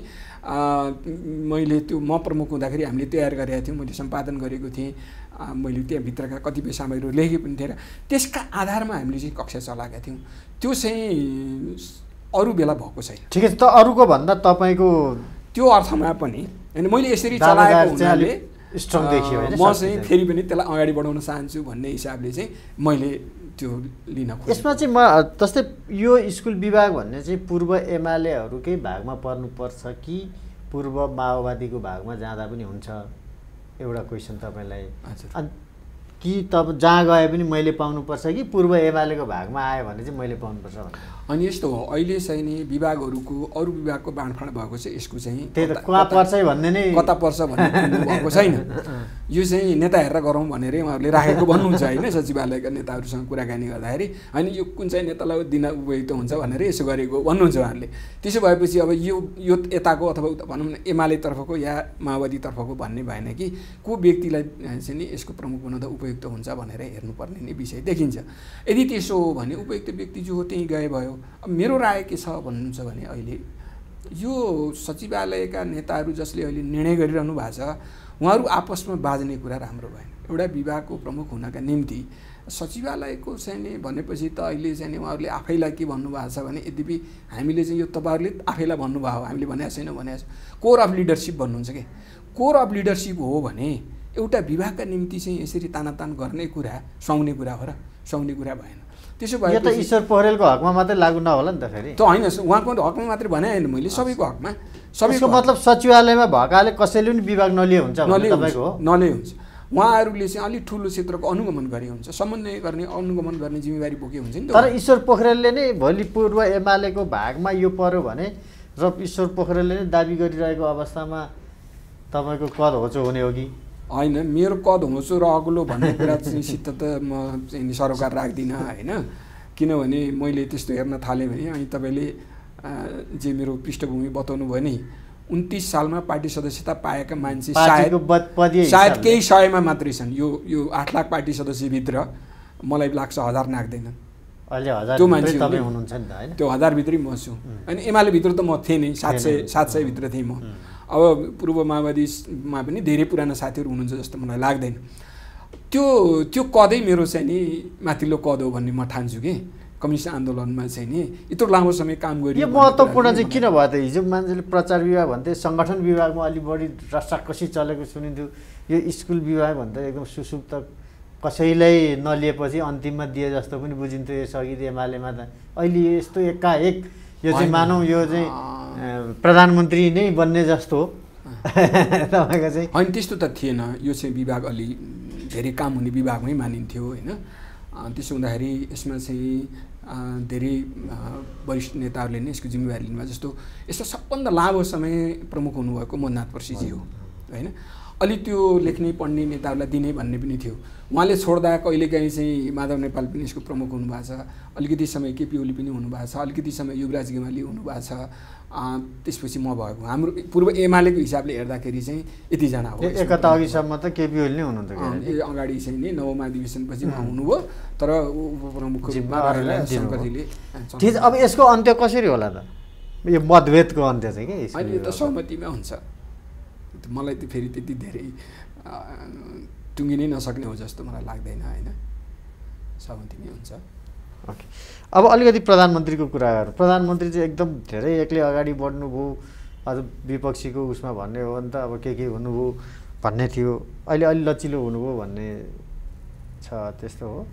Speaker 2: मैले त्यो म प्रमुख हुँदाखेरि हामीले तयार गरेका थियौँ। मैले सम्पादन गरेको थिएँ, मैले त्यहाँभित्रका कतिपय सामग्रीहरू लेखेको पनि थिएँ र त्यसका आधारमा हामीले चाहिँ कक्षा चलाएका थियौँ। त्यो चाहिँ अरू बेला भएको छैन।
Speaker 1: ठिकै छ। त अरूको भन्दा तपाईँको
Speaker 2: त्यो अर्थमा पनि होइन, मैले यसरी चलाएको हुनाले
Speaker 1: स्ट्रङ देखियो होइन,
Speaker 2: म चाहिँ फेरि पनि त्यसलाई अगाडि बढाउन चाहन्छु भन्ने हिसाबले चाहिँ मैले त्यो लिन खोजेँ।
Speaker 1: यसमा चाहिँ म जस्तै यो स्कुल विभाग भन्ने चाहिँ पूर्व एमालेहरूकै भागमा पर्नुपर्छ कि पूर्व माओवादीको भागमा जाँदा पनि हुन्छ, एउटा क्वेसन तपाईँलाई। अनि कि तब जहाँ गए पनि मैले पाउनुपर्छ कि पूर्व एमालेको भागमा आयो भने चाहिँ मैले पाउनुपर्छ भन्ने?
Speaker 2: अनि यस्तो हो, अहिले चाहिँ नि विभागहरूको अरू विभागको बाँडफाँड भएको चाहिँ यसको चाहिँ
Speaker 1: त्यही त कहाँ पर्छ भन्ने नै
Speaker 2: कता पर्छ भन्ने भएको छैन। यो चाहिँ नेता हेरेर गरौँ भनेरै उहाँहरूले राखेको भन्नुहुन्छ होइन, सचिवालयका नेताहरूसँग कुराकानी गर्दाखेरि। होइन यो कुन चाहिँ नेतालाई दिन उपयुक्त हुन्छ भनेर यसो गरेको भन्नुहुन्छ उहाँहरूले। त्यसो भएपछि अब यो यताको अथवा भनौँ न एमालेतर्फको या माओवादीतर्फको भन्ने भएन कि को व्यक्तिलाई चाहिँ नि यसको प्रमुख बनाउँदा उपयुक्त हुन्छ भनेर हेर्नुपर्ने नै विषय देखिन्छ। यदि त्यसो हो भने उपयुक्त व्यक्ति जो हो त्यहीँ गए भयो। अब मेरो राय के छ भन्नुहुन्छ भने अहिले यो सचिवालयका नेताहरू जसले अहिले निर्णय गरिरहनु भएको छ उहाँहरू आपसमा बाज्ने कुरा राम्रो भएन। एउटा विभागको प्रमुख हुनका निम्ति सचिवालयको चाहिँ नि भनेपछि त अहिले चाहिँ नि उहाँहरूले आफैलाई के भन्नुभएको छ भने यद्यपि हामीले चाहिँ यो तपाईँहरूले आफैलाई भन्नुभयो हामीले भनेको छैनौँ भनेको छ कोर अफ लिडरसिप भन्नुहुन्छ कि कोर अफ लिडरसिप हो भने एउटा विभागका निम्ति चाहिँ यसरी तानातान गर्ने कुरा सुहाउने कुरा हो र सुहाउने कुरा भएन। त्यसो भए
Speaker 1: त ईश्वर पोखरेलको हकमा मात्रै लागु नहोला नि त फेरि
Speaker 2: त होइन उहाँको हकमा मात्रै भने होइन मैले सबैको हकमा
Speaker 1: सबैको मतलब सचिवालयमा भएकाले कसैले पनि विभाग नलिए हुन्छ तपाईँको
Speaker 2: नलिए हुन्छ उहाँहरूले चाहिँ अलिक ठुलो क्षेत्रको अनुगमन गरे हुन्छ समन्वय गर्ने अनुगमन गर्ने जिम्मेवारी बोके हुन्छ नि त।
Speaker 1: तर ईश्वर पोखरेलले नै भोलि पूर्व एमालेको भागमा यो पर्यो भने र ईश्वर पोखरेलले नै दाबी गरिरहेको अवस्थामा तपाईँको कद होचो हुने हो कि
Speaker 2: होइन मेरो कद होचो र अग्लो भन्ने कुरा चाहिँ सित त म चाहिँ सरोकार राख्दिनँ होइन किनभने मैले त्यस्तो हेर्न थालेँ भने अनि तपाईँले जे मेरो पृष्ठभूमि बताउनु भयो नि 29 सालमा पार्टी सदस्यता पाएका मान्छे सायद केही सयमा मात्रै छन्। यो 8 लाख पार्टी सदस्यभित्र मलाई लाग्छ 1000 नाग्दैनन् त्यो मान्छे
Speaker 1: हुनुहुन्छ नि त होइन
Speaker 2: त्यो 1000 भित्रै म छु अनि एमाले भित्र त म थिएँ नि 700 भित्र थिएँ म। अब पूर्व माओवादीमा पनि धेरै पुराना साथीहरू हुनुहुन्छ जस्तो मलाई लाग्दैन। त्यो कदै मेरो चाहिँ नि माथिल्लो कद हो भन्ने म ठान्छु कि कम्युनिस्ट आन्दोलनमा चाहिँ नि यत्रो लामो समय काम गरियो।
Speaker 1: यो महत्त्वपूर्ण चाहिँ किन भयो त हिजो मान्छेले प्रचार विभाग भन्थे सङ्गठन विभागमा अलिक बढी रसाकसी चलेको सुनिन्थ्यो यो स्कुल विभाग भन्दा एकदम सुसुप्त कसैलाई नलिएपछि अन्तिममा दिए जस्तो पनि बुझिन्थ्यो यसअघि एमालेमा त अहिले यस्तो एकाएक यो चाहिँ मानौँ यो चाहिँ प्रधानमन्त्री नै बन्ने जस्तो तपाईँको चाहिँ
Speaker 2: होइन त्यस्तो त थिएन यो चाहिँ विभाग अलि धेरै काम हुने विभागमै मानिन्थ्यो होइन। त्यसो हुँदाखेरि यसमा चाहिँ धेरै वरिष्ठ नेताहरूले नै यसको जिम्मेवारी लिनुभयो जस्तो यसको सबभन्दा लामो समय प्रमुख हुनुभएको मोहननाथ पर्सीजी हो होइन। अलि त्यो लेख्ने पढ्ने नेताहरूलाई दिने भन्ने पनि थियो उहाँले छोड्दा कहिलेकाहीँ चाहिँ माधव नेपाल पनि यसको प्रमुख हुनुभएको छ अलिकति समय केपी ओली पनि हुनुभएको छ अलिकति समय युवराज गेवाली हुनुभएको छ त्यसपछि म भएको हाम्रो पूर्व एमालेको हिसाबले हेर्दाखेरि चाहिँ यतिजना हो।
Speaker 1: एकता अघिसम्म त केपी ओली नै हुनुहुन्थ्यो
Speaker 2: अगाडि चाहिँ नि नवमा अधिवेशनपछि उहाँ हुनुभयो तर उपप्रमुख शङ्करजीले।
Speaker 1: अब यसको अन्त्य कसरी होला त यो मतभेदको अन्त्य चाहिँ के
Speaker 2: अहिले त सहमतिमा हुन्छ मलाई त फेरि त्यति धेरै टुङ्गिनै नसक्ने हो जस्तो मलाई लाग्दैन होइन सहमतिमै हुन्छ।
Speaker 1: ओके अब अलिकति प्रधानमन्त्रीको कुरा गरौँ। प्रधानमन्त्री चाहिँ एकदम धेरै एक्लै अगाडि बढ्नुभयो अझ विपक्षीको उसमा भन्ने हो भने त अब के हुनुभयो भन्ने थियो अहिले अलि लचिलो हुनुभयो भन्ने छ त्यस्तो हो।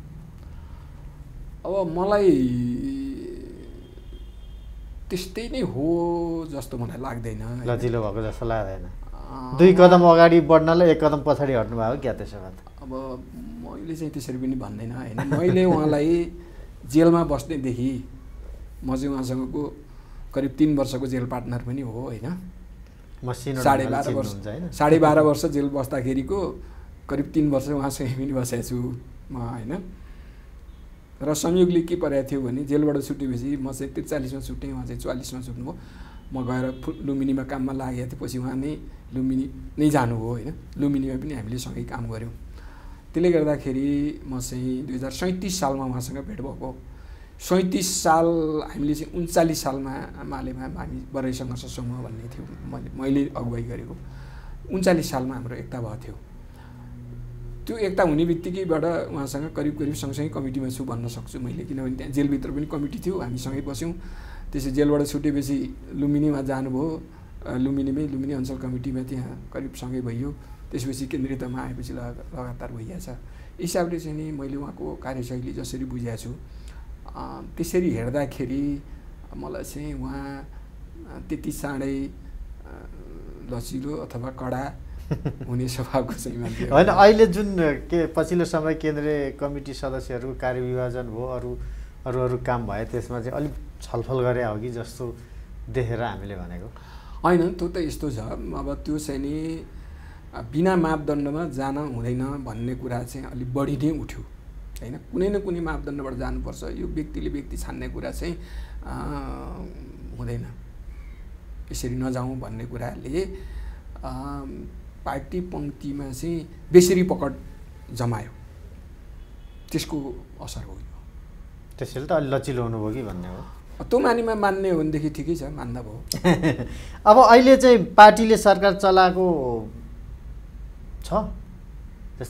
Speaker 2: अब मलाई त्यस्तै नै हो जस्तो मलाई लाग्दैन
Speaker 1: लचिलो भएको जस्तो लाग्दैन 2 कदम अगाडि बढ्नलाई 1 कदम पछाडि हट्नुभयो क्या त्यसो भए
Speaker 2: अब मैले चाहिँ त्यसरी पनि भन्दैन होइन मैले उहाँलाई जेलमा बस्नेदेखि म चाहिँ उहाँसँगको करिब 3 वर्षको जेल पार्टनर पनि हो होइन 12.5 वर्ष जेल बस्दाखेरिको करिब 3 वर्ष उहाँसँगै पनि बसेको छु म होइन। र संयोगले के परेको थियो भने जेलबाट छुटेपछि म चाहिँ 43मा छुटेँ उहाँ चाहिँ 44मा छुट्नुभयो म गएर लुम्बिनीमा काममा लागेको थिएँ पछि उहाँ नै लुम्बिनी नै जानुभयो होइन लुम्बिनीमा पनि हामीले सँगै काम गऱ्यौँ। त्यसले गर्दाखेरि म चाहिँ 2037 सालमा उहाँसँग भेट भएको 37 साल हामीले चाहिँ 39 सालमा मालेमा हामी बराई सङ्घर्ष समूह भन्ने थियो मैले अगुवाई गरेको 39 सालमा हाम्रो एकता भएको थियो। त्यो एकता हुने बित्तिकैबाट उहाँसँग करिब सँगसँगै कमिटीमा छु भन्न सक्छु मैले किनभने त्यहाँ जेलभित्र पनि कमिटी थियो हामी सँगै बस्यौँ। त्यसै जेलबाट छुटेपछि लुम्बिनीमा जानुभयो लुम्बिनी अञ्चल कमिटीमा त्यहाँ करिब सँगै भइयो त्यसपछि केन्द्रीय तहमा आएपछि लगातार भइहाल्छ। हिसाबले चाहिँ नि मैले उहाँको कार्यशैली जसरी बुझेको छु त्यसरी हेर्दाखेरि मलाई चाहिँ उहाँ त्यति चाँडै लचिलो अथवा कडा हुने स्वभावको चाहिँ मान्छे
Speaker 1: होइन। अहिले जुन के पछिल्लो समय केन्द्रीय कमिटी सदस्यहरूको कार्यविभाजन भयो अरू काम भए त्यसमा चाहिँ अलिक छलफल गरे हो कि जस्तो देखेर हामीले भनेको
Speaker 2: होइन। त्यो त यस्तो छ अब त्यो चाहिँ नि बिना मापदण्डमा जान हुँदैन भन्ने कुरा चाहिँ अलिक बढी नै उठ्यो होइन। कुनै न कुनै मापदण्डबाट जानुपर्छ यो व्यक्तिले व्यक्ति छान्ने कुरा चाहिँ हुँदैन यसरी नजाउँ भन्ने कुराले पार्टी पङ्क्तिमा चाहिँ बेसरी पकड जमायो त्यसको असर हो।
Speaker 1: त्यसैले त अलि लचिलो हुनुभयो कि भन्ने हो।
Speaker 2: त्यो मानिमा मान्ने हो भनेदेखि ठिकै छ मान्दा भयो।
Speaker 1: अब अहिले चाहिँ पार्टीले सरकार चलाएको छ जस्तै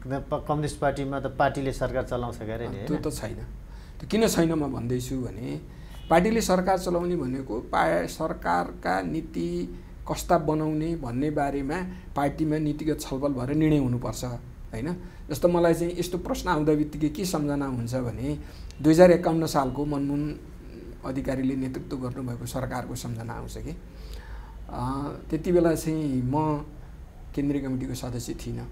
Speaker 1: कम्युनिस्ट पार्टीमा त पार्टीले सरकार चलाउँछ गरे नि।
Speaker 2: त्यो त छैन। त्यो किन छैन म भन्दैछु भने पार्टीले सरकार चलाउने भनेको सरकारका नीति कस्ता बनाउने भन्ने बारेमा पार्टीमा नीतिगत छलफल भएर निर्णय हुनुपर्छ हैन। जस्तो मलाई चाहिँ यस्तो प्रश्न आउँदा बित्तिकै के सम्झना हुन्छ भने 2051 सालको मनमोहन अधिकारीले नेतृत्व गर्नुभएको सरकारको सम्झना आउँछ कि त्यति बेला चाहिँ म केन्द्रीय कमिटीको सदस्य थिइनँ,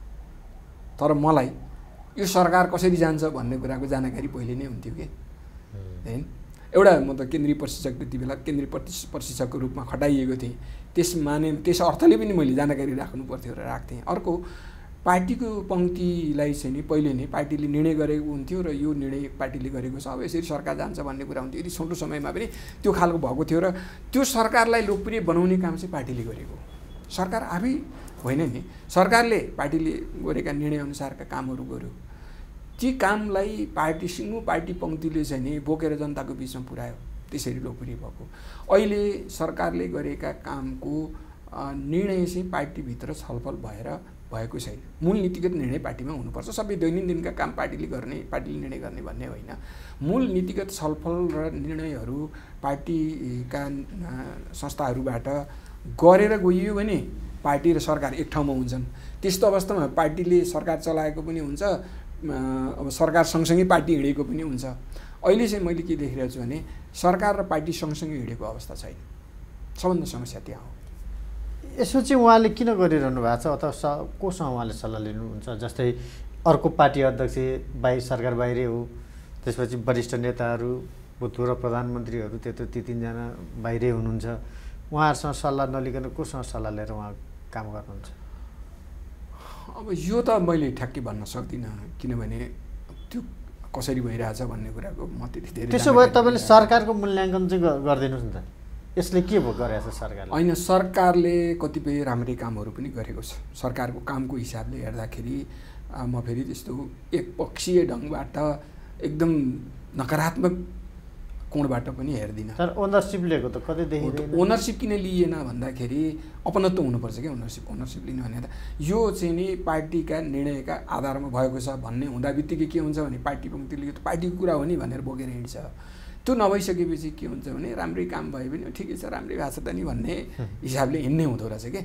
Speaker 2: तर मलाई यो सरकार कसरी जान्छ भन्ने कुराको जानकारी पहिले नै हुन्थ्यो कि हैन। एउटा म त केन्द्रीय प्रशिक्षक त्यति बेला केन्द्रीय प्रशिक्षकको रूपमा खटाइएको थिएँ, त्यस अर्थले पनि मैले जानकारी राख्नु पर्थ्यो र राख्थेँ। अर्को पार्टीको पङ्क्तिलाई चाहिँ नि पहिले नै पार्टीले निर्णय गरेको हुन्थ्यो र यो निर्णय पार्टीले गरेको छ, अब यसरी सरकार जान्छ भन्ने कुरा हुन्थ्यो। यदि छोटो समयमा पनि त्यो खालको भएको थियो र त्यो सरकारलाई लोकप्रिय बनाउने काम चाहिँ पार्टीले गरेको। सरकार आफै होइन नि, सरकारले पार्टीले गरेका निर्णयअनुसारका कामहरू गर्यो। ती कामलाई सिङ्गो पार्टी पङ्क्तिले चाहिँ नि बोकेर जनताको बिचमा पुर्यायो, त्यसरी लोकप्रिय भएको। अहिले सरकारले गरेका कामको निर्णय चाहिँ पार्टीभित्र छलफल भएको छैन। मूल नीतिगत निर्णय पार्टीमा हुनुपर्छ। सबै दैनन्दिनका काम पार्टीले निर्णय गर्ने भन्ने होइन। मूल नीतिगत छलफल र निर्णयहरू पार्टीका संस्थाहरूबाट गरेर गइयो भने पार्टी र सरकार एक ठाउँमा हुन्छन्। त्यस्तो अवस्थामा पार्टीले सरकार चलाएको पनि हुन्छ, अब सरकार सँगसँगै पार्टी हिँडेको पनि हुन्छ। अहिले चाहिँ मैले के देखिरहेको छु भने सरकार र पार्टी सँगसँगै हिँडेको अवस्था छैन। सबभन्दा समस्या त्यहाँ हो।
Speaker 1: यसो चाहिँ उहाँले किन गरिरहनु भएको छ अथवा कोसँग उहाँले सल्लाह लिनुहुन्छ? जस्तै अर्को पार्टी अध्यक्ष सरकार बाहिरै हो, त्यसपछि वरिष्ठ नेताहरू भूतपूर्व प्रधानमन्त्रीहरू त्यत्रो ती तीनजना बाहिरै हुनुहुन्छ, उहाँहरूसँग सल्लाह नलिकन कोसँग सल्लाह लिएर उहाँ काम गर्नुहुन्छ?
Speaker 2: अब यो त मैले ठ्याक्कै भन्न सक्दिनँ, किनभने त्यो कसरी भइरहेछ भन्ने कुराको म त्यति धेरै।
Speaker 1: त्यसो भए तपाईँले सरकारको मूल्याङ्कन चाहिँ गरिदिनुहोस् न त, यसले के गरेछ सरकारले?
Speaker 2: होइन, सरकारले कतिपय राम्रै कामहरू पनि गरेको छ। सरकारको कामको हिसाबले हेर्दाखेरि म फेरि त्यस्तो एकपक्षीय ढङ्गबाट एकदम नकारात्मक कोणबाट पनि हेर्दिनँ।
Speaker 1: तर ओनरसिप लिएको त कतै देखिँदैन।
Speaker 2: ओनरसिप किन लिएन भन्दाखेरि अपनत्व हुनुपर्छ क्या। ओनरसिप लिनु भने त यो चाहिँ नि पार्टीका निर्णयका आधारमा भएको छ भन्ने हुँदा बित्तिकै के हुन्छ भने पार्टी पङ्क्तिले यो त पार्टीको कुरा हो नि भनेर बोकेर हिँड्छ। त्यो नभइसकेपछि के हुन्छ भने राम्रै काम भए पनि ठिकै छ, राम्रै भएको छ त नि भन्ने हिसाबले हिँड्ने हुँदो रहेछ कि।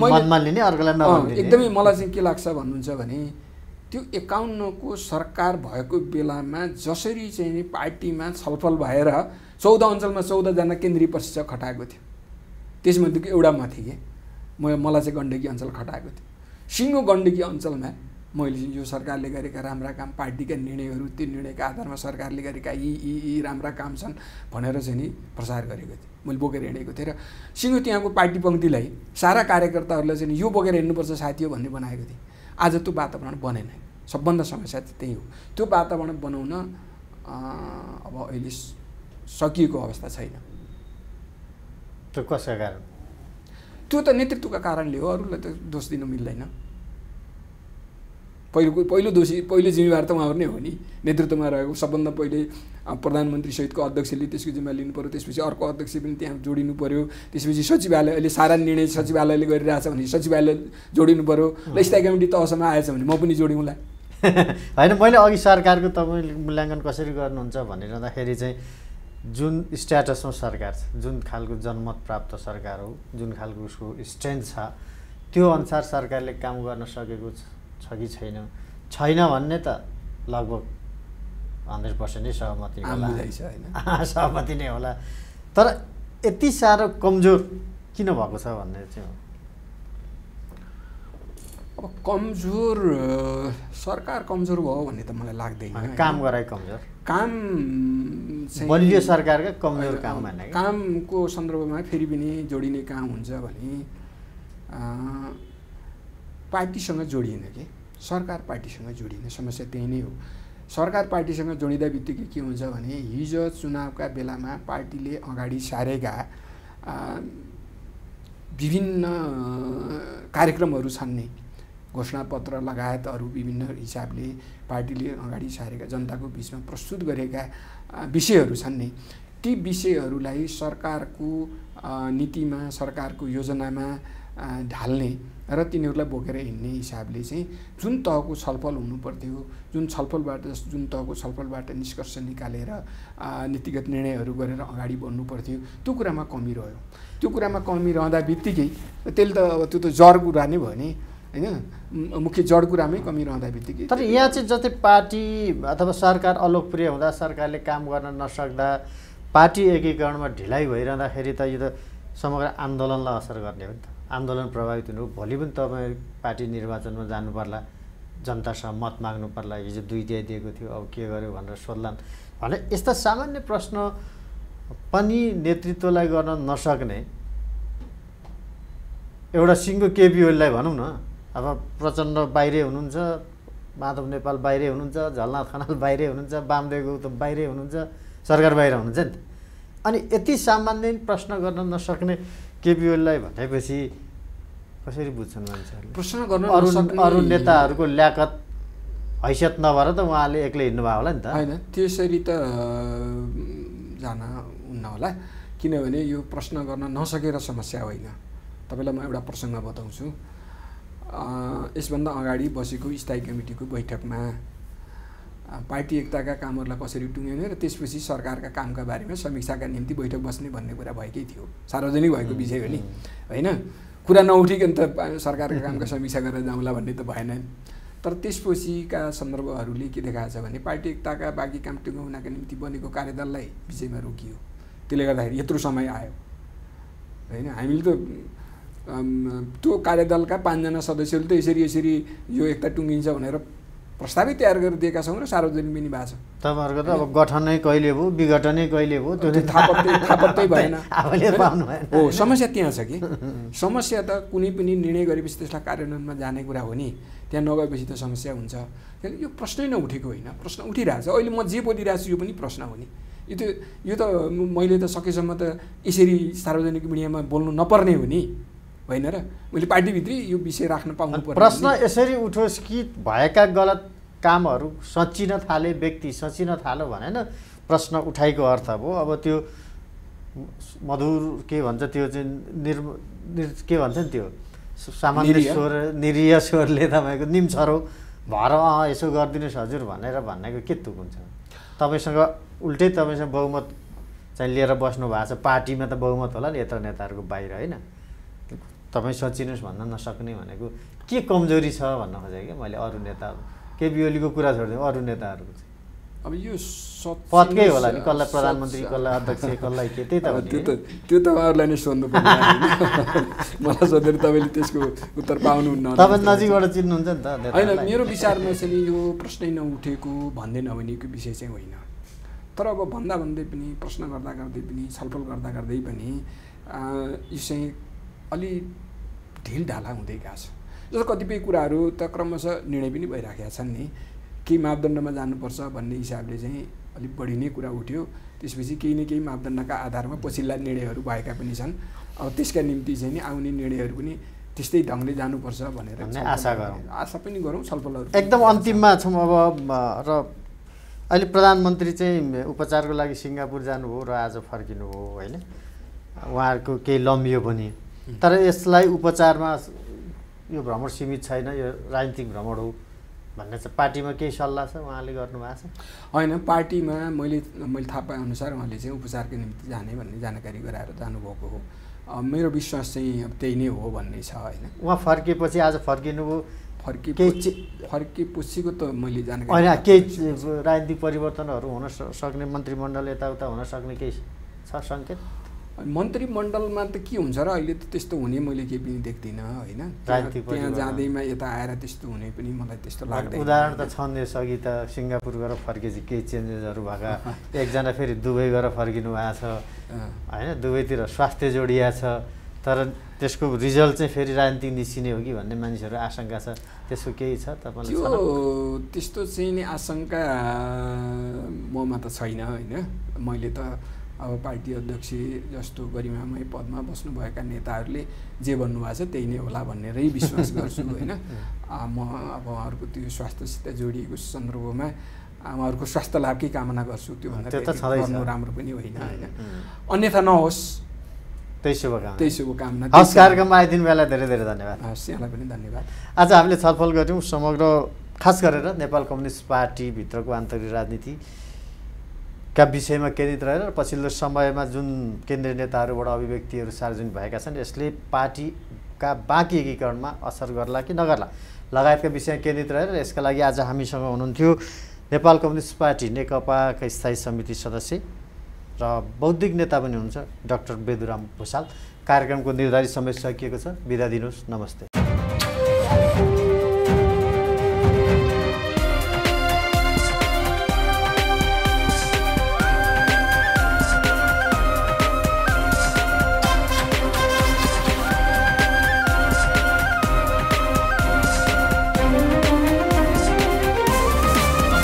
Speaker 2: एकदमै मलाई चाहिँ के लाग्छ भन्नुहुन्छ भने त्यो 51को सरकार भएको बेलामा जसरी चाहिँ नि पार्टीमा छलफल भएर 14 अञ्चलमा 14 जना केन्द्रीय प्रशिक्षक खटाएको थियो, त्यसमध्येको एउटा म थिएँ कि मलाई चाहिँ गण्डकी अञ्चल खटाएको थियो। सिङ्गो गण्डकी अञ्चलमा मैले यो सरकारले गरेका राम्रा काम, पार्टीका निर्णयहरू, त्यो निर्णयका आधारमा सरकारले गरेका यी राम्रा काम छन् भनेर चाहिँ नि प्रचार गरेको थिएँ, मैले बोकेर हिँडेको थिएँ। र सिङ्गो त्यहाँको पार्टी पङ्क्तिलाई सारा कार्यकर्ताहरूलाई चाहिँ यो बोकेर हिँड्नुपर्छ साथी हो भन्ने बनाएको थिएँ। आज त्यो वातावरण बनेन। सबभन्दा समस्या चाहिँ त्यही हो। त्यो वातावरण बनाउन अब अहिले सकिएको अवस्था छैन।
Speaker 1: त्यो कसका कारण?
Speaker 2: त्यो त नेतृत्वका कारणले हो, अरूलाई त दोष दिन मिल्दैन। पहिलो जिम्मेवार त उहाँहरू नै हो नि। नेतृत्वमा रहेको सबभन्दा पहिले प्रधानमन्त्री सहितको अध्यक्षले त्यसको जिम्मेवार लिनु पऱ्यो, त्यसपछि अर्को अध्यक्ष पनि त्यहाँ जोडिनु पऱ्यो, त्यसपछि सचिवालय, अहिले सारा निर्णय सचिवालयले गरिरहेछ भने सचिवालय जोडिनु पऱ्यो, र स्थायी कमिटी तहसम्म आएछ भने म पनि जोडिउँला।
Speaker 1: होइन, मैले अघि सरकारको तपाईँले मूल्याङ्कन कसरी गर्नुहुन्छ भनिरहँदाखेरि चाहिँ जुन स्ट्याटसमा सरकार छ, जुन खालको जनमत प्राप्त सरकार हो, जुन खालको उसको स्ट्रेन्थ छ, त्यो अनुसार सरकारले काम गर्न सकेको छ कि छैन भन्ने त लगभग 100% नै सहमति होला, सहमति नै होला। तर यति साह्रो कमजोर किन भएको छ भन्ने चाहिँ
Speaker 2: अब कमजोर सरकार कमजोर भयो भन्ने त मलाई लाग्दैन।
Speaker 1: काम गराइ कमजोर,
Speaker 2: काम
Speaker 1: बलियो सरकारका कमजोर काम भन्ने
Speaker 2: कामको सन्दर्भमा फेरि पनि जोडिने काम हुन्छ भने पार्टीसँग जोडिएन कि सरकार पार्टीसँग जोडिने समस्या त्यही नै हो। सरकार पार्टीसँग जोडिँदा बित्तिकै के हुन्छ भने हिजो चुनावका बेलामा पार्टीले अगाडि सारेका विभिन्न कार्यक्रमहरू छन् नि, घोषणापत्र लगायत अरू विभिन्न हिसाबले पार्टीले अगाडि सारेका जनताको बिचमा प्रस्तुत गरेका विषयहरू छन् नि, ती विषयहरूलाई सरकारको नीतिमा, सरकारको योजनामा ढाल्ने र तिनीहरूलाई बोकेर हिँड्ने हिसाबले चाहिँ जुन तहको छलफल हुनुपर्थ्यो, जुन तहको छलफलबाट निष्कर्ष निकालेर नीतिगत निर्णयहरू गरेर अगाडि बढ्नु पर्थ्यो, त्यो कुरामा कमी रह्यो। त्यो कुरामा कमी रहँदा बित्तिकै त्यसले त अब त्यो त जड कुरा नै भयो नि होइन, मुख्य जड कुरामै कमी रहँदा बित्तिकै।
Speaker 1: तर यहाँ चाहिँ जति पार्टी अथवा सरकार अलोकप्रिय हुँदा, सरकारले काम गर्न नसक्दा, पार्टी एकीकरणमा ढिलाइ भइरहँदाखेरि त यो त समग्र आन्दोलनलाई असर गर्ने हो नि त। आन्दोलन प्रभावित हुनु, भोलि पनि तपाईँ पार्टी निर्वाचनमा जानु पर्ला, जनतासँग मत माग्नु पर्ला, हिजो 2 दिएको थियो अब के गर्यो भनेर सोध्लान् भने यस्ता सामान्य प्रश्न पनि नेतृत्वलाई गर्न नसक्ने एउटा सिङ्गो केपी ओलीलाई भनौँ न, अब प्रचण्ड बाहिरै हुनुहुन्छ, माधव नेपाल बाहिरै हुनुहुन्छ, झलनाथ खनाल बाहिरै हुनुहुन्छ, वामदेव गौतम बाहिरै हुनुहुन्छ, सरकार बाहिर हुनुहुन्छ नि त। अनि यति सामान्य प्रश्न गर्न नसक्ने केपी ओलीलाई भनेपछि कसरी बुझ्छन् मान्छेहरूले?
Speaker 2: प्रश्न गर्न
Speaker 1: अरू नेताहरूको ल्याकत हैसियत नभएर त उहाँले एक्लै हिँड्नुभयो होला नि त।
Speaker 2: होइन, त्यसरी त जान हुन्न होला, किनभने यो प्रश्न गर्न नसकेर समस्या होइन। तपाईँलाई म एउटा प्रसङ्ग बताउँछु। यसभन्दा अगाडि बसेको स्थायी कमिटीको बैठकमा पार्टी एकताका कामहरूलाई कसरी टुङ्ग्याउने र त्यसपछि सरकारका कामका बारेमा समीक्षाका निम्ति बैठक बस्ने भन्ने कुरा भएकै थियो, सार्वजनिक भएको विषय हो नि होइन। कुरा नउठिकन त सरकारका कामका समीक्षा गरेर जाउँला भन्ने त भएन। तर त्यसपछिका सन्दर्भहरूले के देखाएको छ भने पार्टी एकताका बाँकी काम टुङ्गाउनका निम्ति बनेको कार्यदललाई विषयमा रोकियो। त्यसले गर्दाखेरि यत्रो समय आयो होइन। हामीले त त्यो कार्यदलका 5 जना सदस्यहरूले त यसरी यो एकता टुङ्गिन्छ भनेर प्रस्तावै तयार गरेर दिएका छौँ र सार्वजनिक पनि भएको छ।
Speaker 1: तपाईँहरूको त अब गठनै कहिले भयो, विघटनै कहिले भयो, त्यो
Speaker 2: थापत्तै भएन
Speaker 1: हो।
Speaker 2: समस्या त्यहाँ छ कि समस्या त कुनै पनि निर्णय गरेपछि त्यसलाई कार्यान्वयनमा जाने कुरा हो नि, त्यहाँ नगएपछि त समस्या हुन्छ। किनकि यो प्रश्नै नउठेको होइन, प्रश्न उठिरहेछ। अहिले म जे बोलिरहेको छु यो पनि प्रश्न हो नि। यो त मैले त सकेसम्म त यसरी सार्वजनिक मिडियामा बोल्नु नपर्ने हो नि, होइन र? मैले पार्टीभित्रै यो विषय राख्न पाउनु पर्छ।
Speaker 1: प्रश्न यसरी उठोस् कि भएका गलत कामहरू सचिन थाले, व्यक्ति सचिन थाल्यो भने न प्रश्न उठाइको अर्थ भयो। अब त्यो मधुर के भन्छ, त्यो चाहिँ के भन्छ नि, त्यो सामान्य स्वर, निरीह स्वरले तपाईँको निम्छरो भएर यसो गरिदिनुहोस् हजुर भनेको के तुक हुन्छ? तपाईँसँग उल्टै तपाईँसँग बहुमत चाहिँ लिएर बस्नु भएको छ, पार्टीमा त बहुमत होला नि यत्र नेताहरूको बाहिर होइन। तपाईँ सचिनुहोस् भन्न नसक्ने भनेको के कमजोरी छ भन्न खोजेँ क्या मैले। अरू नेता केपी ओलीको कुरा छोडिदिउँ, अरू नेताहरूको चाहिँ
Speaker 2: अब यो
Speaker 1: पदकै होला नि, कसलाई प्रधानमन्त्री, कसलाई अध्यक्ष, कसलाई के, त्यही त हो।
Speaker 2: त्यो तपाईँहरूलाई नै सोध्नु पर्छ। मलाई सोधेर तपाईँले त्यसको उत्तर पाउनुहुन्न।
Speaker 1: तपाईँ नजिकबाट चिन्नुहुन्छ नि त।
Speaker 2: होइन, मेरो विचारमा चाहिँ यो प्रश्नै नउठेको भन्दै नभनेको विषय चाहिँ होइन। तर अब भन्दै पनि, प्रश्न गर्दै पनि, छलफल गर्दै पनि यो चाहिँ अलि ढिलढाला हुँदै गएको छ। जस्तो कतिपय कुराहरू त क्रमशः निर्णय पनि भइराखेका छन् नि, केही मापदण्डमा जानुपर्छ भन्ने हिसाबले चाहिँ अलिक बढी नै कुरा उठ्यो। त्यसपछि केही न केही मापदण्डका आधारमा पछिल्ला निर्णयहरू भएका पनि छन्। अब त्यसका निम्ति चाहिँ नि आउने निर्णयहरू पनि त्यस्तै ढङ्गले जानुपर्छ भनेर आशा पनि गरौँ। छलफलहरू
Speaker 1: एकदम अन्तिममा छौँ अब। र अहिले प्रधानमन्त्री चाहिँ उपचारको लागि सिङ्गापुर जानुभयो र आज फर्किनुभयो होइन। उहाँहरूको केही लम्बियो पनि, तर यसलाई उपचारमा यो भ्रमण सीमित छैन, यो राजनीतिक भ्रमण हो भन्ने चाहिँ पार्टीमा केही सल्लाह छ उहाँले गर्नुभएको छ?
Speaker 2: होइन, पार्टीमा मैले थाहा पाएअनुसार उहाँले चाहिँ उपचारको निम्ति जाने भन्ने जानकारी गराएर जानुभएको हो। मेरो विश्वास चाहिँ अब त्यही नै हो भन्ने छ होइन।
Speaker 1: उहाँ फर्किएपछि आज फर्किनुभयो,
Speaker 2: फर्किएपछिको त मैले जानकारी
Speaker 1: होइन, केही राजनीतिक परिवर्तनहरू हुन सक्ने, मन्त्रीमण्डल यताउता हुन सक्ने केही छ सङ्केत?
Speaker 2: मन्त्रीमण्डलमा त के हुन्छ र अहिले त त्यस्तो हुने मैले केही पनि देख्दिनँ होइन। त्यहाँ जाँदैमा यता आएर त्यस्तो हुने पनि मलाई त्यस्तो लाग्दैन।
Speaker 1: उदाहरण त छन् यसअघि त सिङ्गापुर गएर फर्केपछि केही चेन्जेसहरू भएका, एकजना फेरि दुबई गएर फर्किनु भएको छ होइन, दुबईतिर स्वास्थ्य जोडिया छ, तर त्यसको रिजल्ट चाहिँ फेरि राजनीतिक निस्किने हो कि भन्ने मानिसहरू आशंका छ। त्यसको केही छ तपाईँलाई?
Speaker 2: त्यस्तो चाहिँ नि आशंका ममा त छैन होइन। मैले त अब पार्टी अध्यक्ष जस्तो गरिमामय पदमा बस्नुभएका नेताहरूले जे भन्नुभएको छ त्यही नै होला भनेरै विश्वास गर्छु होइन। म अब उहाँहरूको त्यो स्वास्थ्यसित जोडिएको सन्दर्भमा उहाँहरूको स्वास्थ्य लाभकै कामना गर्छु। त्यो भन्दा राम्रो पनि होइन होइन। अन्यथा नहोस्,
Speaker 1: त्यही शुभकामना।
Speaker 2: त्यही शुभकामना।
Speaker 1: हस्, कार्यक्रममा आइदिनु बेला धेरै धेरै धन्यवाद।
Speaker 2: हस्, यहाँलाई पनि धन्यवाद।
Speaker 1: आज हामीले छलफल गऱ्यौँ समग्र खास गरेर नेपाल कम्युनिस्ट पार्टीभित्रको आन्तरिक राजनीतिका विषयमा केन्द्रित रहेर पछिल्लो समयमा जुन केन्द्रीय नेताहरूबाट अभिव्यक्तिहरू सार्वजनिक भएका छन् यसले पार्टीका बाँकी एकीकरणमा असर गर्ला कि नगर्ला लगायतका विषयमा केन्द्रित रहेर यसका लागि आज हामीसँग हुनुहुन्थ्यो नेपाल कम्युनिस्ट पार्टी नेकपाका स्थायी समिति सदस्य र बौद्धिक नेता पनि हुनुहुन्छ डाक्टर बेदुराम भुसाल। कार्यक्रमको निर्धारित समय सकिएको छ, बिदा दिनुहोस्, नमस्ते।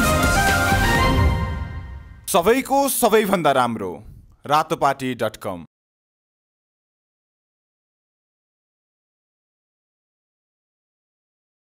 Speaker 3: सबैको सबैभन्दा राम्रो रातोपाटी.com